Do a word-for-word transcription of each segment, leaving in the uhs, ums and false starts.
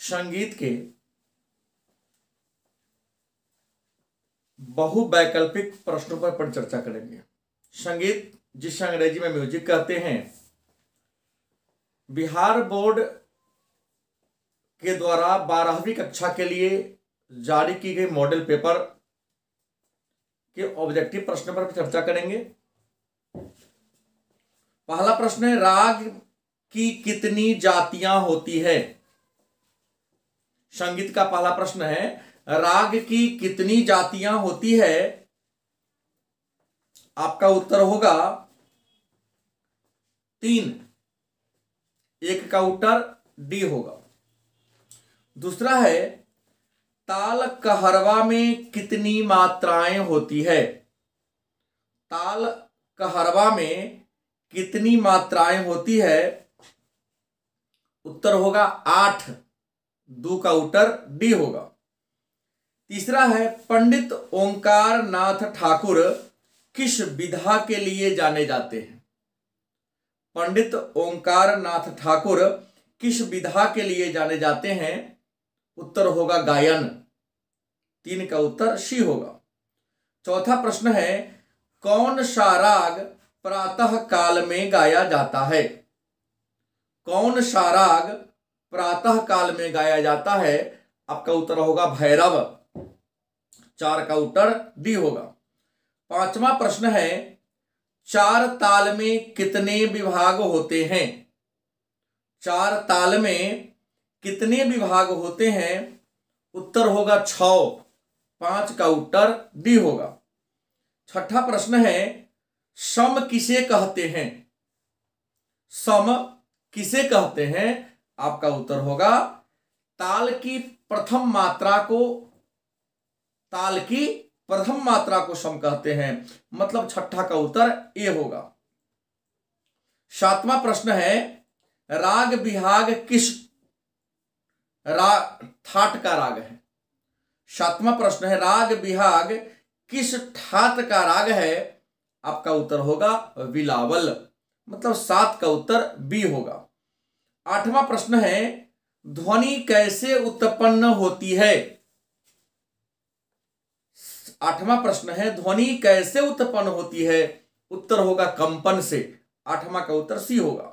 संगीत के बहुवैकल्पिक प्रश्नों पर पर चर्चा करेंगे। संगीत, जिसे अंग्रेजी में म्यूजिक कहते हैं, बिहार बोर्ड के द्वारा बारहवीं कक्षा के लिए जारी की गई मॉडल पेपर के ऑब्जेक्टिव प्रश्न पर चर्चा करेंगे। पहला प्रश्न है, राग की कितनी जातियां होती है? संगीत का पहला प्रश्न है, राग की कितनी जातियां होती है? आपका उत्तर होगा तीन। एक का उत्तर डी होगा। दूसरा है, ताल कहरवा में कितनी मात्राएं होती है? ताल कहरवा में कितनी मात्राएं होती है? उत्तर होगा आठ। दो का उत्तर डी होगा। तीसरा है, पंडित ओंकार नाथ ठाकुर किस विधा के लिए जाने जाते हैं? पंडित ओंकार नाथ ठाकुर किस विधा के लिए जाने जाते हैं? उत्तर होगा गायन। तीन का उत्तर सी होगा। चौथा प्रश्न है, कौन सा राग प्रातः काल में गाया जाता है? कौन सा राग प्रातः काल में गाया जाता है? आपका उत्तर होगा भैरव। चार का उत्तर डी होगा। पांचवा प्रश्न है, चार ताल में कितने विभाग होते हैं? चार ताल में कितने विभाग होते हैं? उत्तर होगा छह। पांच का उत्तर डी होगा। छठा प्रश्न है, सम किसे कहते हैं? सम किसे कहते हैं? आपका उत्तर होगा ताल की प्रथम मात्रा को ताल की प्रथम मात्रा को सम कहते हैं। मतलब छठा का उत्तर ए होगा। सातवां प्रश्न है, राग बिहाग किस राग ठाट का राग है? सातवां प्रश्न है, राग बिहाग किस ठाट का राग है? आपका उत्तर होगा बिलावल। मतलब सात का उत्तर बी होगा। आठवां प्रश्न है, ध्वनि कैसे उत्पन्न होती है? आठवां प्रश्न है, ध्वनि कैसे उत्पन्न होती है? उत्तर होगा कंपन से। आठवां का उत्तर सी होगा।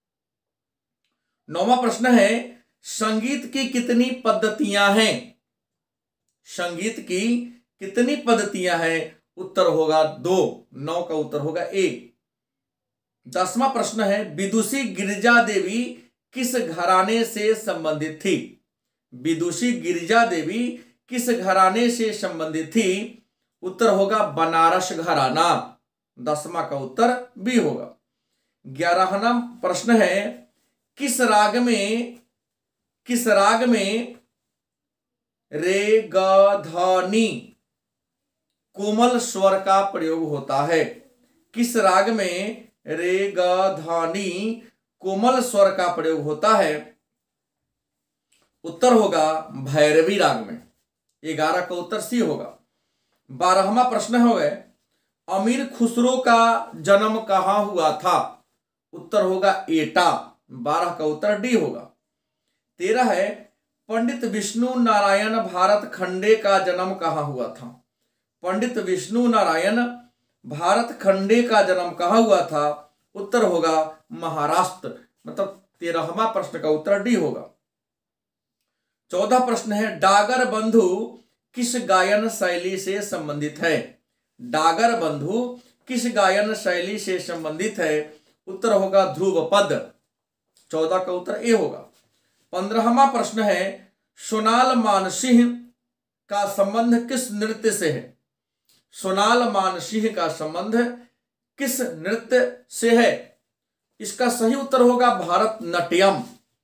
नौवां प्रश्न है, संगीत की कितनी पद्धतियां हैं? संगीत की कितनी पद्धतियां हैं? उत्तर होगा दो। नौ का उत्तर होगा ए। दसवां प्रश्न है, विदुषी गिरिजा देवी किस घराने से संबंधित थी? विदुषी गिरिजा देवी किस घराने से संबंधित थी? उत्तर होगा बनारस घराना। दसवां का उत्तर बी होगा। ग्यारहवां प्रश्न है, किस राग में किस राग में रे ग ध नी कोमल स्वर का प्रयोग होता है? किस राग में रे ग ध नी कोमल स्वर का प्रयोग होता है? उत्तर होगा भैरवी राग में। ग्यारह का उत्तर सी होगा। बारहवां प्रश्न हो गए, अमीर खुसरो का जन्म कहां हुआ था? उत्तर होगा एटा। बारह का उत्तर डी होगा। तेरह है, पंडित विष्णु नारायण भारत खंडे का जन्म कहां हुआ था? पंडित विष्णु नारायण भारत खंडे का जन्म कहां हुआ था? उत्तर होगा महाराष्ट्र। मतलब तेरहवां प्रश्न का उत्तर डी होगा। चौदह प्रश्न है, डागर बंधु किस गायन शैली से संबंधित है? डागर बंधु किस गायन शैली से संबंधित है? उत्तर होगा ध्रुव पद। चौदह का उत्तर ए होगा। पंद्रहवां प्रश्न है, सोनाल मानसिंह का संबंध किस नृत्य से है? सोनाल मानसिंह का संबंध किस नृत्य से है? इसका सही उत्तर होगा भरतनाट्यम।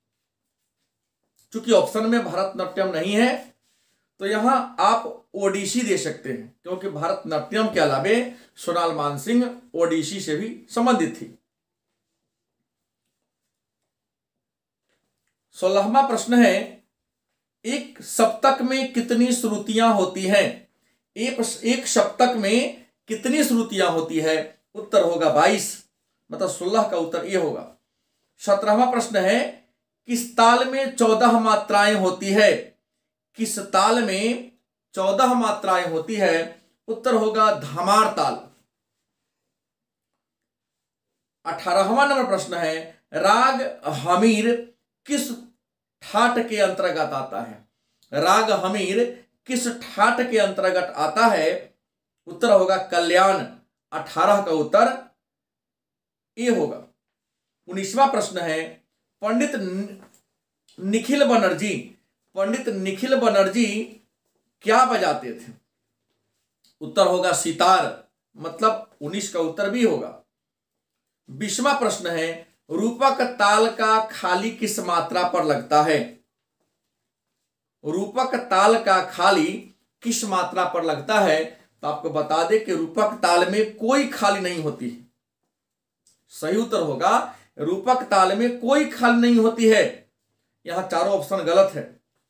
चूंकि ऑप्शन में भरतनाट्यम नहीं है तो यहां आप ओडिसी दे सकते हैं, क्योंकि भरतनाट्यम के अलावे सोनाल मानसिंह ओडिसी से भी संबंधित थी। सोलहवां प्रश्न है, एक सप्तक में कितनी श्रुतियां होती हैं? एक एक सप्तक में कितनी श्रुतियां होती है? उत्तर होगा बाईस। मतलब सोलह का उत्तर ये होगा। सत्रहवां प्रश्न है, किस ताल में चौदह मात्राएं होती है? किस ताल में चौदह मात्राएं होती है? उत्तर होगा धमार ताल। अठारहवां नंबर प्रश्न है, राग हमीर किस ठाट के अंतर्गत आता है? राग हमीर किस ठाट के अंतर्गत आता है? उत्तर होगा कल्याण। अठारह का उत्तर ए होगा। उन्नीसवां प्रश्न है, पंडित निखिल बनर्जी पंडित निखिल बनर्जी क्या बजाते थे? उत्तर होगा सितार, मतलब उन्नीस का उत्तर भी होगा। बीसवां प्रश्न है, रूपक ताल का खाली किस मात्रा पर लगता है? रूपक ताल का खाली किस मात्रा पर लगता है? तो आपको बता दें कि रूपक ताल में कोई खाली नहीं होती। सही उत्तर होगा रूपक ताल में कोई खाली नहीं होती है। यहां चारों ऑप्शन गलत है।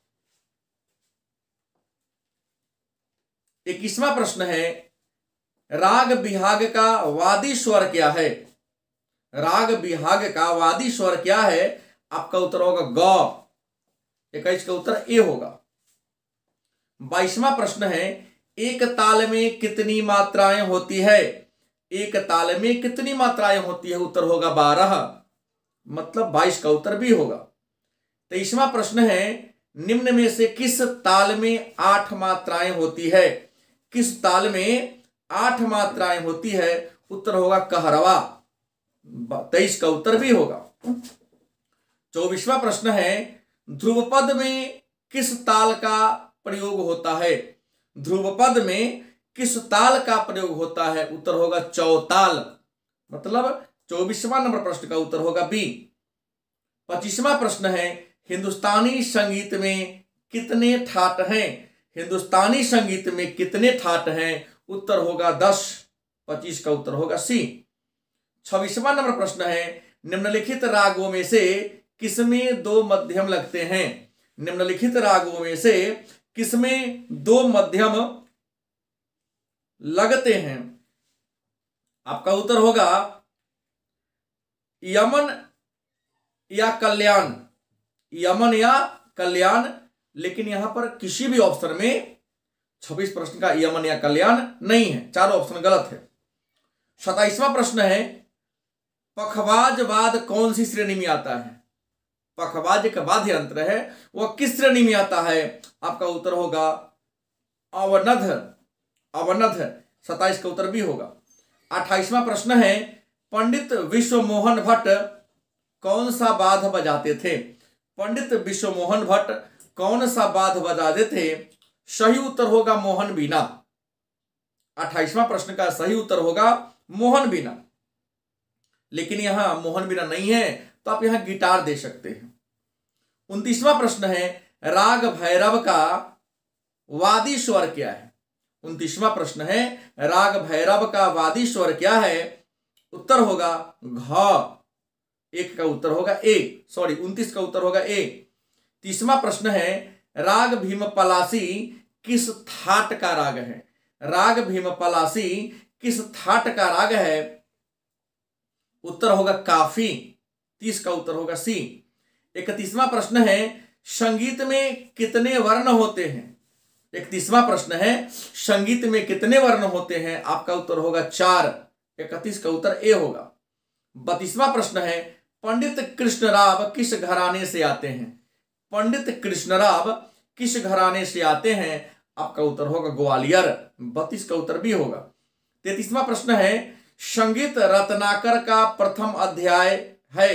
इक्कीसवां प्रश्न है, राग बिहाग का वादी स्वर क्या है? राग बिहाग का वादी स्वर क्या है? आपका उत्तर होगा ग। इक्कीस का उत्तर ए होगा। बाईसवां प्रश्न है, एक ताल में कितनी मात्राएं होती है? एक ताल में कितनी मात्राएं होती है? उत्तर होगा बारह, मतलब बाईस का उत्तर भी होगा। तेईसवां प्रश्न है, निम्न में से किस ताल में आठ मात्राएं होती है? किस ताल में आठ मात्राएं होती है? उत्तर होगा कहरवा। तेईस का उत्तर भी होगा। चौबीसवां प्रश्न है, ध्रुवपद में किस ताल का प्रयोग होता है? ध्रुवपद में किस ताल का प्रयोग होता है? उत्तर होगा चौताल, मतलब चौबीसवां नंबर प्रश्न का उत्तर होगा बी। पच्चीसवां प्रश्न है, हिंदुस्तानी संगीत में कितने ठाट हैं? हिंदुस्तानी संगीत में कितने ठाट हैं? उत्तर होगा दस। पच्चीस का उत्तर होगा सी। छब्बीसवां नंबर प्रश्न है, निम्नलिखित रागों में से किसमें दो मध्यम लगते हैं? निम्नलिखित रागों में से किसमें दो मध्यम लगते हैं? आपका उत्तर होगा यमन या कल्याण। यमन या कल्याण, लेकिन यहां पर किसी भी ऑप्शन में छब्बीस प्रश्न का यमन या कल्याण नहीं है, चारों ऑप्शन गलत है। सताइसवां प्रश्न है, पखवाज वाद कौन सी श्रेणी में आता है? पखवाज का वाद्य यंत्र है, वह किस श्रेणी में आता है? आपका उत्तर होगा अवनध। अवनध, सताइस का उत्तर भी होगा। अट्ठाईसवां प्रश्न है, पंडित विश्वमोहन भट्ट कौन सा वाद्य बजाते थे? पंडित विश्वमोहन भट्ट कौन सा वाद्य बजाते थे? सही उत्तर होगा मोहन बीना। अट्ठाईसवां प्रश्न का सही उत्तर होगा मोहन बीना, लेकिन यहां मोहन बीना नहीं है, तो आप यहां गिटार दे सकते हैं। उनतीसवां प्रश्न है, राग भैरव का वादी स्वर क्या है? उनतीसवां प्रश्न है, राग भैरव का वादी स्वर क्या है? उत्तर होगा घ। एक का उत्तर होगा ए, सॉरी उनतीस का उत्तर होगा ए। तीसवां प्रश्न है, राग भीम पलासी किस थाट का राग है? राग भीम पलासी किस थाट का राग है? उत्तर होगा काफी। तीस का उत्तर होगा सी। इकतीसवां प्रश्न है, संगीत में कितने वर्ण होते हैं? इकतीसवां प्रश्न है, संगीत में कितने वर्ण होते हैं? आपका उत्तर होगा चार। इकतीस का उत्तर ए होगा। बत्तीसवां प्रश्न है, पंडित कृष्णराव किस घराने से आते हैं? पंडित कृष्णराव किस घराने से आते हैं? आपका उत्तर होगा ग्वालियर। बत्तीस का उत्तर भी होगा। तैतीसवां प्रश्न है, संगीत रत्नाकर का प्रथम अध्याय है?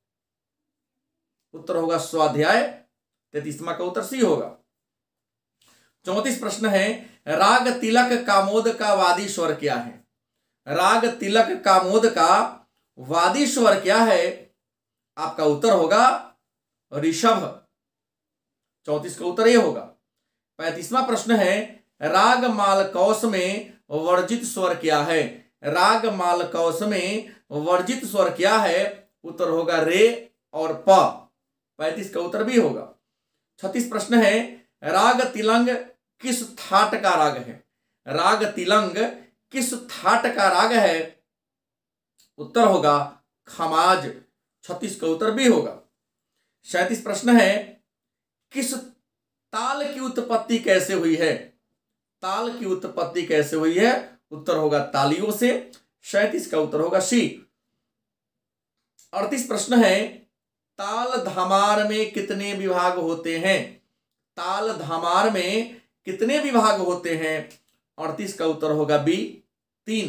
उत्तर होगा स्वाध्याय। तैतीसवां का उत्तर सी होगा। चौंतीस प्रश्न है, राग तिलक कामोद का वादी स्वर क्या है? राग तिलक कामोद का वादी स्वर क्या है? आपका उत्तर होगा ऋषभ। चौंतीस का उत्तर यह होगा। पैंतीसवां प्रश्न है, राग मालकौस में वर्जित स्वर क्या है? राग मालकौस में वर्जित स्वर क्या है? उत्तर होगा रे और प। पैंतीस का उत्तर भी होगा। छत्तीस प्रश्न है, राग तिलंग किस थाट का राग है? राग तिलंग किस थाट का राग है? उत्तर होगा खमाज। छत्तीस का उत्तर भी होगा। सैंतीस प्रश्न है, किस ताल की उत्पत्ति कैसे हुई है? ताल की उत्पत्ति कैसे हुई है? उत्तर होगा तालियों से। सैंतीस का उत्तर होगा सी। अड़तीस प्रश्न है, ताल धामार में कितने विभाग होते हैं? ताल धामार में कितने विभाग होते हैं? अड़तीस का उत्तर होगा बी, तीन।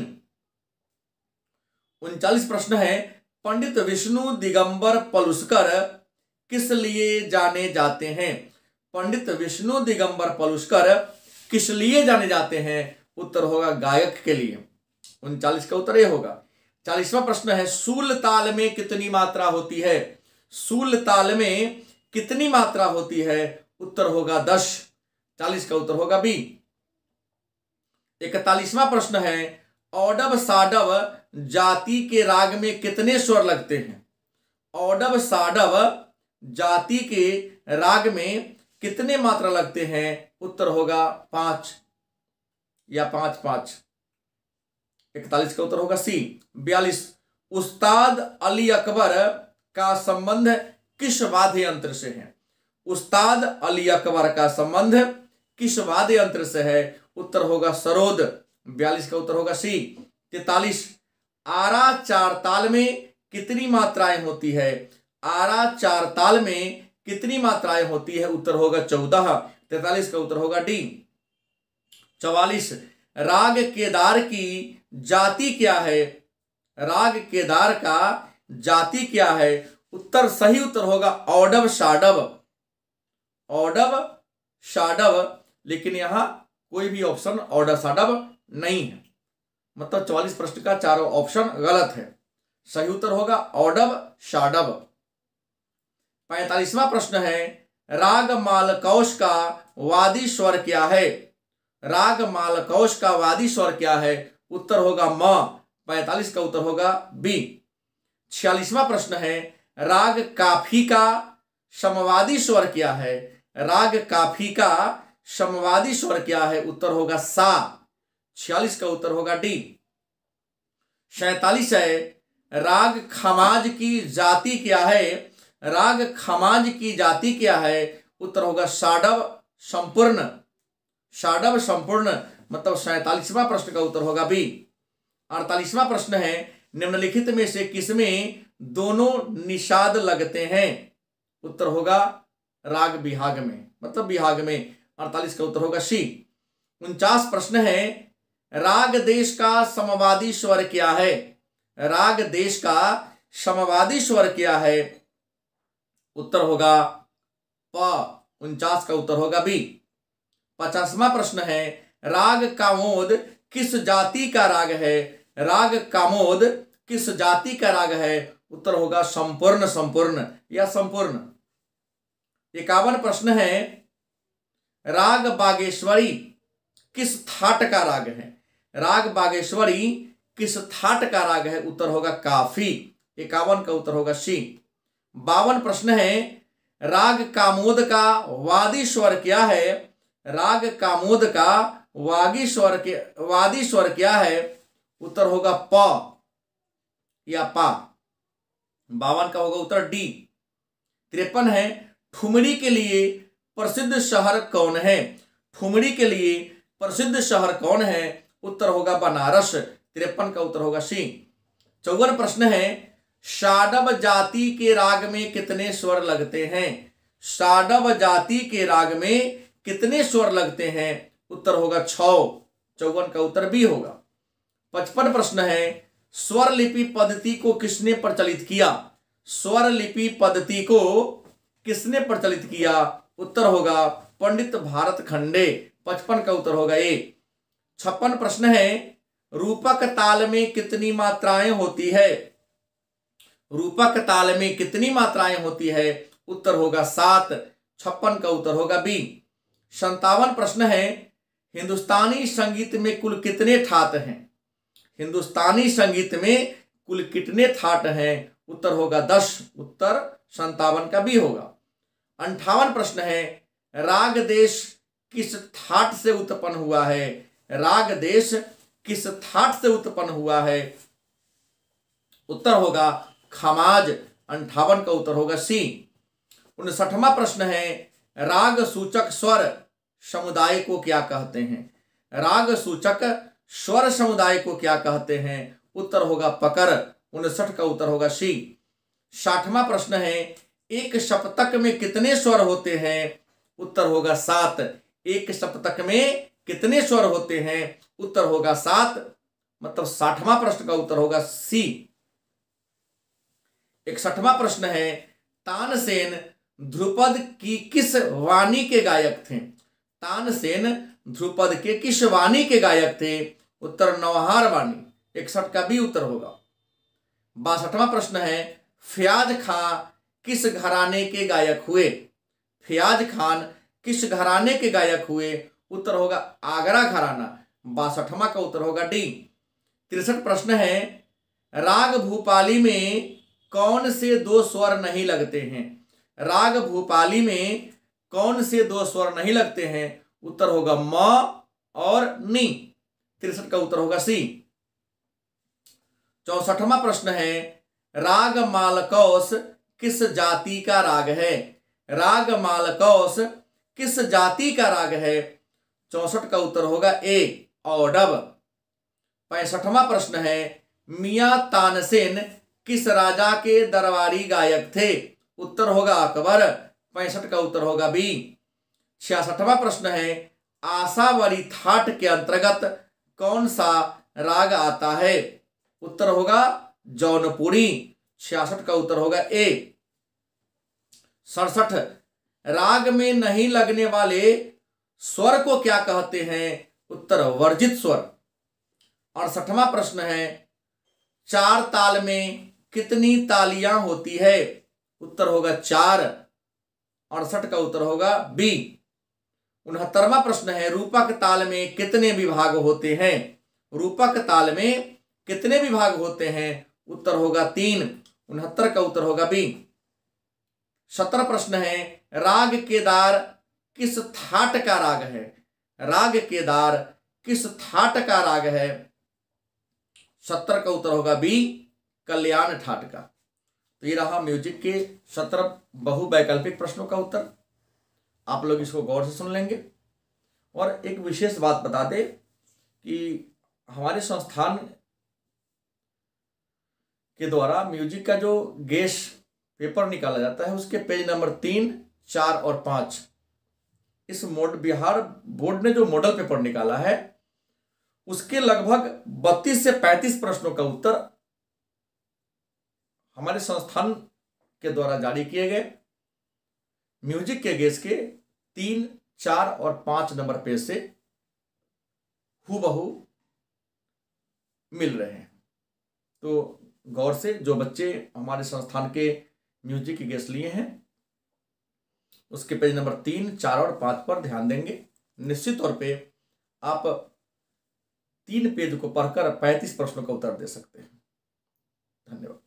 उनचालीस प्रश्न है, पंडित विष्णु दिगंबर पलुस्कर किस लिए जाने जाते हैं? पंडित विष्णु दिगंबर पलुस्कर किस लिए जाने जाते हैं? उत्तर होगा गायक के लिए। उनचालीस का उत्तर यह होगा। चालीसवां प्रश्न है, सूल ताल में कितनी मात्रा होती है? सूल ताल में कितनी मात्रा होती है? उत्तर होगा दस। चालीस का उत्तर होगा बी। इकतालीसवां प्रश्न है, औडव साडव जाति के राग में कितने स्वर लगते हैं? औडव साडव जाति के राग में कितने मात्रा लगते हैं? उत्तर होगा पांच या पांच पांच। इकतालीस का उत्तर होगा सी। बयालीस, उस्ताद अली अकबर का संबंध किस वाद्य यंत्र से है? उस्ताद अली अकबर का संबंध किस वाद्य यंत्र से है? उत्तर होगा सरोद। बयालीस का उत्तर होगा सी। तैतालीस, आरा चार ताल में कितनी मात्राएं होती है? आरा चार ताल में कितनी मात्राएं होती है? उत्तर होगा चौदह। तैतालीस का उत्तर होगा डी। चौवालीस, राग केदार की जाति क्या है? राग केदार का जाति क्या है? उत्तर सही उत्तर होगा औडव शाडव। औडव शाडव, लेकिन यहां कोई भी ऑप्शन औडव शाडव नहीं है, मतलब चौवालीस प्रश्न का चारों ऑप्शन गलत है। सही उत्तर होगा औडव शाडव। पैंतालीसवां प्रश्न है, राग मालकौश का वादी स्वर क्या है? राग मालकौश का वादी स्वर क्या है? उत्तर होगा म। पैंतालीस का उत्तर होगा बी। छियालीसवां प्रश्न है, राग काफी का समवादी स्वर क्या है? राग काफी का समवादी स्वर क्या है? उत्तर होगा सा। छियालीस का उत्तर होगा डी। सैतालीस है, राग खमाज की जाति क्या है? राग खमाज की जाति क्या है? उत्तर होगा साडव संपूर्ण। साडव संपूर्ण, मतलब सैतालीसवां प्रश्न का उत्तर होगा बी। अड़तालीसवां प्रश्न है, निम्नलिखित में से किसमें दोनों निषाद लगते हैं? उत्तर होगा राग बिहाग में, मतलब बिहाग में। अड़तालीस का उत्तर होगा सी। उनचास प्रश्न है, राग देश का समवादी स्वर क्या है? राग देश का समवादी स्वर क्या है? उत्तर होगा प। उनचास का उत्तर होगा बी। पचासवां प्रश्न है, राग कामोद किस जाति का राग है? राग कामोद किस जाति का राग है? उत्तर होगा संपूर्ण संपूर्ण या संपूर्ण। इक्यावन प्रश्न है, राग बागेश्वरी किस थाट का राग है? राग बागेश्वरी किस थाट का राग है? उत्तर होगा काफी। इक्यावन का उत्तर होगा सी। बावन प्रश्न है, राग कामोद का वादी स्वर क्या है? राग कामोद का वागी स्वर के वादी स्वर क्या है? उत्तर होगा प या पा। बावन का होगा उत्तर डी। तिरपन है, ठुमरी के लिए प्रसिद्ध शहर कौन है? ठुमरी के लिए प्रसिद्ध शहर कौन है? उत्तर होगा बनारस। तिरपन का उत्तर होगा सी। चौवन प्रश्न है, शाडव जाति के राग में कितने स्वर लगते हैं? शाडव जाति के राग में कितने स्वर लगते हैं? उत्तर होगा छह। चौवन का उत्तर बी होगा। पचपन प्रश्न है, स्वर लिपि पद्धति को किसने प्रचलित किया? स्वर लिपि पद्धति को किसने प्रचलित किया? उत्तर होगा पंडित भारत खंडे। पचपन का उत्तर होगा ए। छप्पन प्रश्न है, रूपक ताल में कितनी मात्राएं होती है? रूपक ताल में कितनी मात्राएं होती है? उत्तर होगा सात। छप्पन का उत्तर होगा बी। संतावन प्रश्न है, हिंदुस्तानी संगीत में कुल कितने ठाट हैं? हिंदुस्तानी संगीत में कुल कितने ठाट हैं? उत्तर होगा दस। उत्तर संतावन का बी होगा। अंठावन प्रश्न है, राग देश किस ठाट से उत्पन्न हुआ है? राग देश किस ठाट से उत्पन्न हुआ है? उत्तर होगा खमाज। अंठावन का उत्तर होगा सी। उनसठवां प्रश्न है, राग सूचक स्वर समुदाय को क्या कहते हैं? राग सूचक स्वर समुदाय को क्या कहते हैं? उत्तर होगा पकर। उनसठ का उत्तर होगा सी। साठवां प्रश्न है, एक सप्तक में कितने स्वर होते हैं? उत्तर होगा सात। एक सप्तक में कितने स्वर होते हैं? उत्तर होगा सात। मतलब साठवां प्रश्न का उत्तर होगा सी। इकसठवां प्रश्न है, तानसेन ध्रुपद की किस वाणी के गायक थे? तानसेन ध्रुपद के किस वाणी के गायक थे? उत्तर नौहार वाणी। इकसठ का भी उत्तर होगा। बासठवां प्रश्न है, फयाज खां किस घराने के गायक हुए? फयाज खान किस घराने के गायक हुए? उत्तर होगा आगरा घराना। बासठवां का उत्तर होगा डी। तिरसठ प्रश्न है, राग भूपाली में कौन से दो स्वर नहीं लगते हैं? राग भूपाली में कौन से दो स्वर नहीं लगते हैं? उत्तर होगा म और नी। तिरसठ का उत्तर होगा सी। चौसठवां प्रश्न है, राग मालकौस किस जाति का राग है? राग मालकौस किस जाति का राग है? चौसठ का उत्तर होगा ए औडव। पैंसठवां प्रश्न है, मियां तानसेन किस राजा के दरबारी गायक थे? उत्तर होगा अकबर। पैंसठ का उत्तर होगा बी। छियासठवां प्रश्न है, आशावरी थाट के अंतर्गत कौन सा राग आता है? उत्तर होगा जौनपुरी। छियासठ का उत्तर होगा ए। सड़सठ, राग में नहीं लगने वाले स्वर को क्या कहते हैं? उत्तर वर्जित स्वर। अड़सठवां प्रश्न है, चार ताल में कितनी तालियां होती है? उत्तर होगा चार। अड़सठ का उत्तर होगा बी। उनहत्तरवां प्रश्न है, रूपक ताल में कितने विभाग होते हैं? रूपक ताल में कितने विभाग होते हैं? उत्तर होगा तीन। उनहत्तर का उत्तर होगा बी। सत्रह प्रश्न है, राग केदार किस थाट का राग है? राग केदार किस थाट का राग है? सत्तर का उत्तर होगा बी कल्याण ठाट का। तो ये रहा म्यूजिक के सत्रह बहुवैकल्पिक प्रश्नों का उत्तर। आप लोग इसको गौर से सुन लेंगे। और एक विशेष बात बता दें कि हमारे संस्थान के द्वारा म्यूजिक का जो गेस पेपर निकाला जाता है उसके पेज नंबर तीन, चार और पाँच, इस मोड बिहार बोर्ड ने जो मॉडल पेपर निकाला है उसके लगभग बत्तीस से पैंतीस प्रश्नों का उत्तर हमारे संस्थान के द्वारा जारी किए गए म्यूजिक के गेस के तीन, चार और पांच नंबर पेज से हूबहू मिल रहे हैं। तो गौर से जो बच्चे हमारे संस्थान के म्यूजिक के गेस लिए हैं उसके पेज नंबर तीन, चार और पांच पर ध्यान देंगे। निश्चित तौर पे आप तीन पेज को पढ़कर पैंतीस प्रश्नों का उत्तर दे सकते हैं। धन्यवाद।